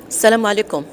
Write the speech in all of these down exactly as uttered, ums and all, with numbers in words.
السلام عليكم.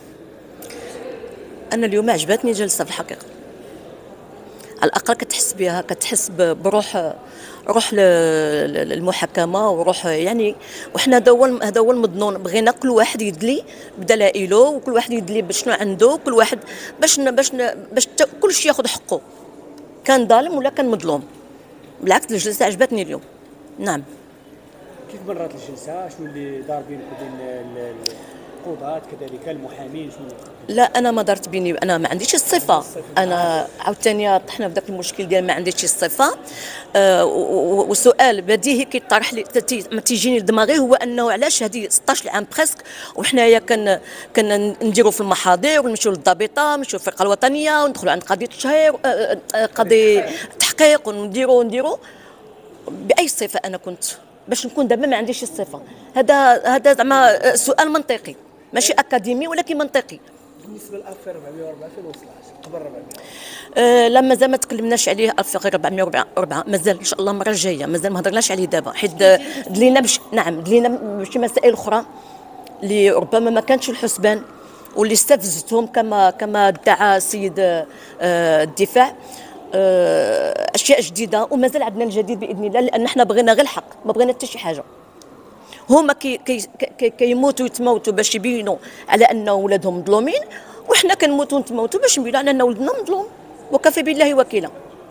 أنا اليوم عجبتني جلسة في الحقيقة، على الأقل كتحس بها، كتحس ب- بروح روح ل- ل- للمحاكمة وروح يعني. وحنا هذا هو الم- هذا هو المظنون، بغينا كل واحد يدلي بدلائله وكل واحد يدلي بشنو عنده، كل واحد باش ن- باش ن- باش تا- كل شيء ياخذ حقه، كان ظالم ولا كان مظلوم. بالعكس الجلسة عجبتني اليوم. نعم. كيف مرات الجلسة؟ شنو اللي دار بينك وبين ال- ال- القضاة كذلك المحامين؟ شنو لا انا ما دارت بيني، انا ما عنديش الصفه. الصفة؟ انا عاوتاني طحنا في ذاك المشكل ديال ما عنديش الصفه. آه و- و- وسؤال بديهي كيطرح لي تي- ما تيجيني لدماغي هو انه علاش هذه ستطاش عام بريسك وحنايا كن كنا نديروا في المحاضر ونمشيو للضابطه، نمشيو للفرقه الوطنيه وندخلوا عند قضيه التشهير، آه، آه، قضيه تحقيق ونديروا ونديروا باي صفه انا كنت باش نكون دابا ما عنديش الصفه. هذا هذا زعما سؤال منطقي، ماشي اكاديمي ولكن منطقي. بالنسبة ل ألف وأربعمائة وأربعة ألفين وثلاثة عشر قبل أربعمائة. أه لا مازال ما تكلمناش عليه ألف وأربعمائة وأربعة، مازال ان شاء الله المره الجايه، مازال ما هضرناش عليه دابا حيت دلينا بش نعم دلينا بشي مسائل اخرى اللي ربما ما كانتش الحسبان واللي استفزتهم كما كما ادعى السيد آه، الدفاع. آه، اشياء جديده ومازال عندنا الجديد باذن الله، لان احنا بغينا غير الحق، ما بغينا حتى شي حاجه. هما كي كي كي كيموتوا يتموتوا باش يبينوا على ان ولادهم مظلومين، وحنا كنموتوا نتموتوا باش نبينوا على ان ولدنا مظلوم، وكفى بالله وكيلا.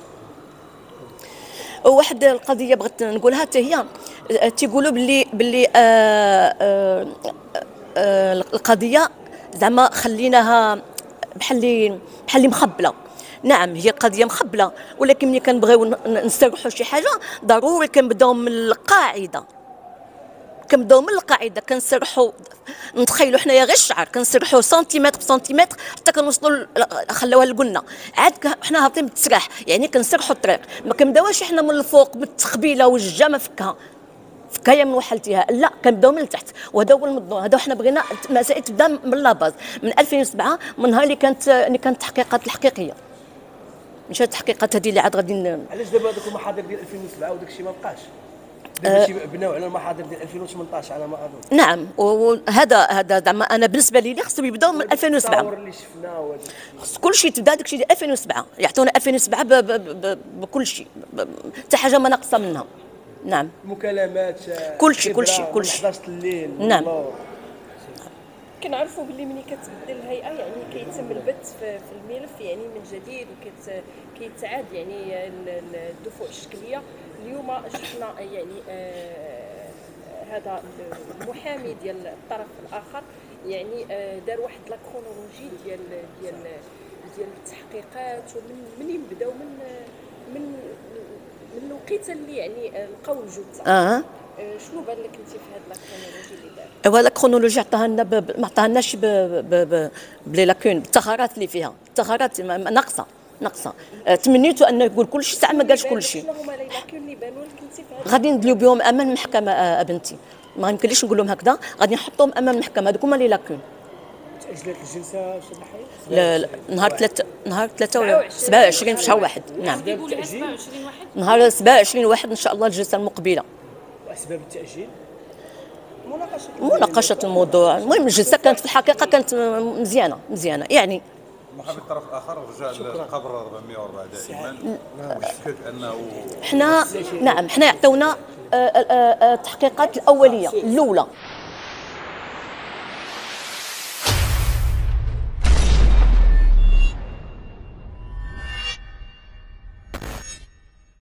واحد القضيه بغيت نقولها حتى هي، آه، تيقولوا باللي باللي آه آه آه القضيه زعما خليناها بحال اللي بحال اللي مخبله. نعم هي قضيه مخبله، ولكن ملي كنبغيو ن- نسترحوا شي حاجه ضروري كنبداو من القاعده، كنبداو من القاعده كنسرحوا، نتخيلوا حنايا غير الشعر كنسرحوا سنتيمتر بسنتيمتر حتى كنوصلوا ل- خلوها لقلنا عاد ك- حنا هابطين بالتسراح، يعني كنسرحوا الطريق، ما كنبداوش حنا من الفوق بالتخبيله والجا ما فكها فكايه من وحلتها، لا كنبداو من التحت. وهذا هو المضمون، هذا حنا بغينا المسائل تبدا من لاباز من ألفين وسبعة، من نهار اللي كانت اللي كانت التحقيقات الحقيقيه، مش التحقيقات هذه اللي عاد غادي ن- علاش دابا هذوك المحاضر ديال ألفين وسبعة وداك الشيء ما بقاش؟ دابا شي بناو على المحاضر ديال ألفين وثمانطاش على ما اظن. نعم. وهذا هذا زعما انا بالنسبه لي خصهم يبداو من ألفين وسبعة. التطور اللي شفناه وهذا خص كل شيء تبدا داك الشيء ديال ألفين وسبعة، يعطونا ألفين وسبعة ب- ب- ب- بكل شيء، ب- حتى حاجه ما ناقصه منها. نعم مكالمات، كل شيء كل خبرة شيء كل من شيء. حداش الليل. نعم. والله. كنعرفوا باللي ملي كتبدل الهيئه يعني كيتم البت في في الملف يعني من جديد وكيتعاد يعني ال- ال- الدفوع الشكليه. اليوم شفنا يعني آه هذا المحامي ديال الطرف الاخر يعني آه دار واحد لا كرونولوجي ديال ديال ديال التحقيقات، ومن منين بداو من من من الوقيته اللي يعني لقاو الجثه. اه آه، شنو بان لك انت في هذا لا كرونولوجي اللي دار؟ هذا الكرونولوجي عطاها لنا ب- ب- ما عطاهالناش ب- ب- ب- بلي لاكون بالثغرات اللي فيها، الثغرات ما- ما- ناقصه ناقصه. آه، تمنيت انه يقول كل شيء ساعه ما قالش كل شيء. شنو هما لي لاكون اللي بانوا لك انت في هذا؟ غادي ندليو بهم امام المحكمه آه، بنتي، ما يمكنليش نقول لهم هكذا، غادي نحطهم امام المحكمه، هذوك هما لي لاكون. تأجلت الجلسة استاذ محي؟ لا- لا، نهار ثلاثة نهار ثلاثة سبعة وعشرين في شهر واحد. نعم كيقولوا لها سبعة وعشرين واحد. نهار سبعة وعشرين واحد ان شاء الله الجلسه المقبله. وأسباب التأجيل؟ مناقشة مناقشه الموضوع، المهم الجلسه كانت في الحقيقه كانت مزيانه مزيانه يعني. المحامي الطرف الاخر رجع للقبر أربعمائة وأربعة دائما ويشكك انه حنا نعم حنا يعطونا آه، آه، آه، التحقيقات الاوليه الاولى